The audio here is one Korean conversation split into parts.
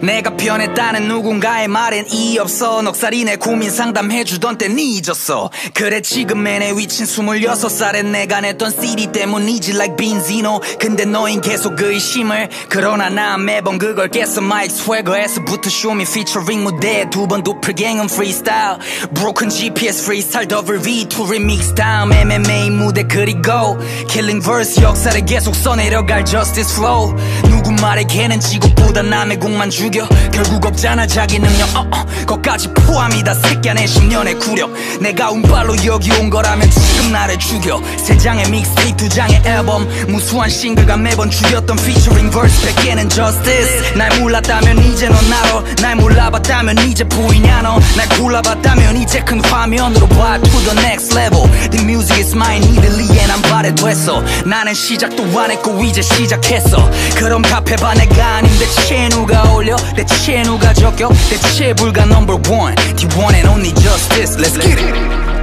내가 변했다는 누군가의 말엔 이의 없어. 넉살이 내 고민 상담해주던 땐 잊었어. 그래 지금의 내 위치는 26살에 내가 냈던 CD 때문이지 like 빈지노. 근데 너흰 계속 그 의심을. 그러나 난 매번 그걸 깼어. 마이크 스웨거에서부터 쇼미 피처링 무대에 두 번 도플갱은 프리스타일. Broken GPS freestyle 더블 V2 리믹스 다음 MMA 무대 그리고 Killing verse 역사를 계속 써내려갈 justice flow. 누구 말에 걔는 지구보다 남의 곡만 죽여. 결국 없잖아 자기 능력 거까지 포함이다 새끼야 내 10년의 구력. 내가 운빨로 여기 온 거라면 지금 나를 죽여. 3장의 믹스테이프 2장의 앨범 무수한 싱글과 매번 죽였던 featuring verse 100개는 justice. 날 몰랐다면 이제 넌 알아. 날 몰라봤다면 이제 보이냐 너. 날 골라봤다면 이제 큰 화면으로 봐 to the next level. The music is mine 이들리에 난 발해됐어. 나는 시작도 안 했고 이제 시작했어. 그럼 답해봐 내가 아닌 대체 누가 올려. 대체 누가 적겨. 대체 불가 number one. The one and only justice. Let's get it.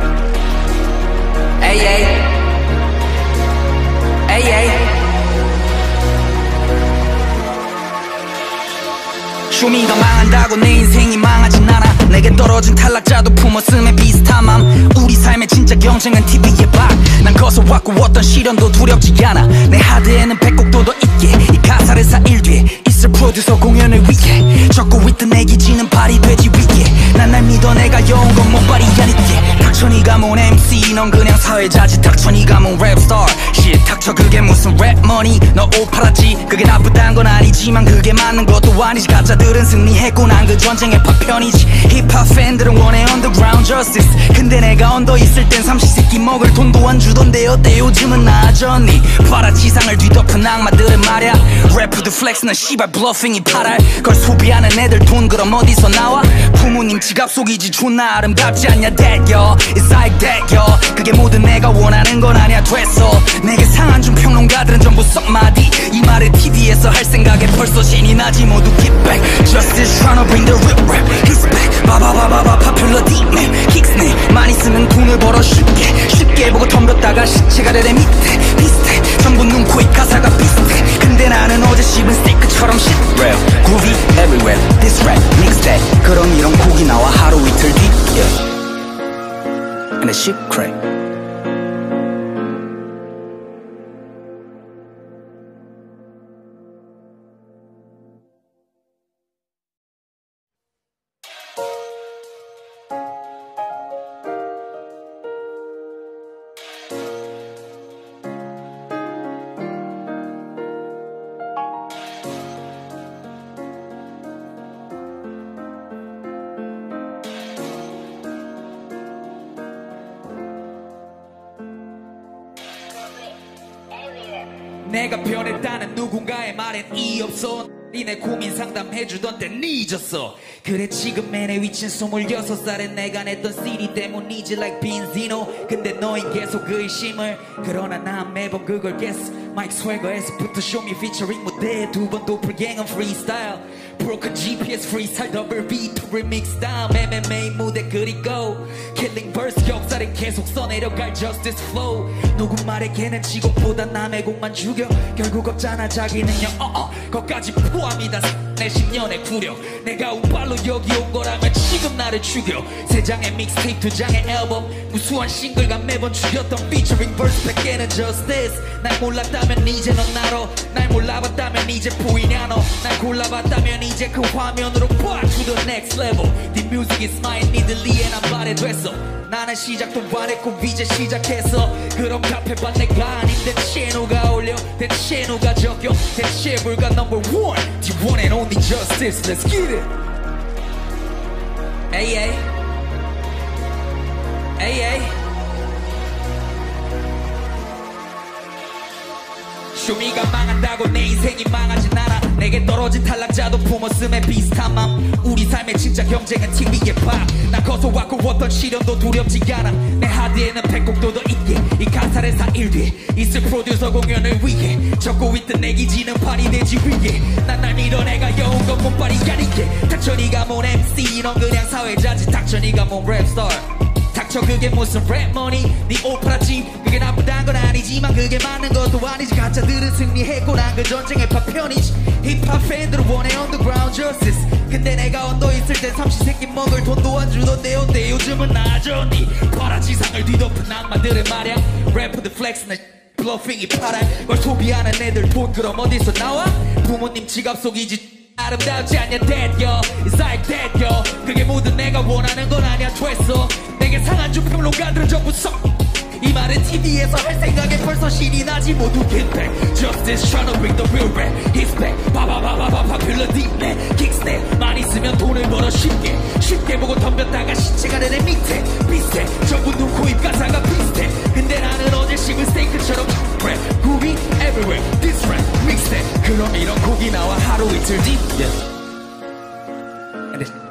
Ay ay ay ay. 쇼미가 망한다고 내 인생이 망하진 않아. 내게 떨어진 탈락자도 품었음에 비슷한 맘. 우리 삶의 진짜 경쟁은 TV에 봐. 난 거서왔고 어떤 시련도 두렵지 않아. 내 하드에는 100곡도 더 있게. 이 가사를 쌓일 뒤에 있을 프로듀서 공연을 위해 적고 있던 내 기지는 발이 되지 위에. 난 날 믿어 내가 여운 건 못 발휘하니께. 닥쳐 니가 뭔 MC 넌 그냥 사회자지. 닥쳐 니가 뭔 랩스타 shit 닥쳐 그게 무슨 랩머니. 너 옷 팔았지 그게 나쁘단 건 아니지만 그게 맞는 것도 아니지. 가짜들은 승리했고 난 그 전쟁의 파편이지. 힙합 팬들은 원해 underground justice. 근데 내가 언더 있을 땐 삼시세끼 먹을 돈도 안 주던데 어때 요즘은 나아졌니. 봐라 지상을 뒤덮은 악마들은 말야. 래퍼드 플렉스는 씨발 블러핑이 팔알. 그걸 소비하는 애들 돈 그럼 어디서 나와. 부모님 지갑 속이지 존나 아름답지 않냐 that yo. It's like that yo. 그게 모든 내가 원하는 건 아니야 됐어. 내게 상한 준 평론가들은 전부 썩마디. 이 말을 TV에서 할 생각에 벌써 신이 나지. 모두 get back. Justice tryna bring the rip rap. He's back. 바바바바바 popular deep man. Kicks 내 많이 쓰면 돈을 벌어 쉽게 보고 덤볐다가 시체가 되대 밑에 비슷해. 전부 눈, 코, 입 가사가 비슷해. 근데 나는 어제 씹은 스테이크처럼 shit real groovy everywhere. This rap mix that. 그럼 이런 곡이 나와 하루 이틀 뒤 yeah. And that shit crack. 내가 변했다는 누군가의 말엔 이의 없어. 내 고민 상담해주던 땐 잊었어. 그래 지금의 내 위치는 26살에 내가 냈던 CD 때문이지 like 빈지노. 근데 너흰 계속 그 의심을. 그러나 난 매번 그걸 깼어. 마이크 스웨거에서부터 쇼미 피처링 무대에 두 번 도플갱은 프리스타일. Broken GPS freestyle 더블 V2 리믹스 다음 MMA 무대 그리고 Killing verse 역사를 계속 써내려갈 justice flow. 누구 말에 걔는 지곡보다 남의 곡만 죽여. 결국 없잖아 자기 능력 거까지 포함이다 내 10년의 구력. 내가 운빨로 여기 온 거라면 지금 나를 죽여. 3장의 믹스테이프 2장의 앨범 무수한 싱글과 매번 죽였던 featuring verse 100개는 justice. 날 몰랐다면 이제 넌 알아. 날 몰라봤다면 이제 보이냐 너. 날 골라봤다면 이제 그 화면으로 봐 to the next level. The music is mine 니들리에 난 발해됐어. 나는 시작도 안 했고 이제 시작했어. 그럼 답해봐 내가 아닌 대체 누가 올려. 대체 누가 적겨. 대체 불가 number one. The one and only justice. Let's get it. Ay ay ay ay. 쇼미가 망한다고 내 인생이 망하진 않아. 내게 떨어진 탈락자도 품었음에 비슷한 맘. 우리 삶의 진짜 경쟁은 TV에 봐. 난 거서왔고 어떤 시련도 두렵지 않아. 내 하드에는 100곡도 더 있게. 이 가사를 쌓일 뒤에 있을 프로듀서 공연을 위해 적고 있던 내 기지는 발이 되지 위에. 난 날 믿어 내가 여운 건 못 발휘하니까. 닥쳐 니가 뭔 MC 넌 그냥 사회자지. 닥쳐 니가 뭔 랩스타 닥쳐 그게 무슨 랩머니. 네 옷 팔았지 그게 나쁘단 완벽한 건 아니지만 그게 맞는 것도 아니지. 가짜들은 승리했고 난 그 전쟁의 파편이지. 힙합 팬들은 원해 underground justice. 근데 내가 언더 있을 땐 삼시세끼 먹을 돈도 안 주던데 어때 요즘은 나아졌니. 파라지상을 뒤덮은 악마들의 마냥 래퍼들 플렉스는 블러핑이 파란 걸 소비하는 애들 돈 그럼 어디서 나와? 부모님 지갑 속이지. 아름답지 않냐 that yo It's like that yo 그게 모두 내가 원하는 건 아니야 됐어. 내게 상한주 평론가들은 전부 이 말은 TV에서 할 생각에 벌써 신이 나지. 모두 get back Justice tryna bring the real rap He's back 바바바바바 popular deep net 킥스텝 많이 쓰면 돈을 벌어 쉽게 보고 덤볐다가 시체가 내 밑에 비슷해 전부 눈, 코, 입 가사가 비슷해. 근데 나는 어제 씹은 스테이크처럼 랩 굽이 everywhere This rap mixtape 그럼 이런 곡이 나와 하루 이틀 뒤 yeah.